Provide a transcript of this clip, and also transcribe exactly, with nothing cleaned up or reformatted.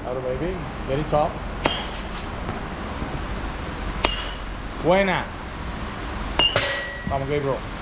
Out baby. Get it top. Buena. Vamos, Gabriel.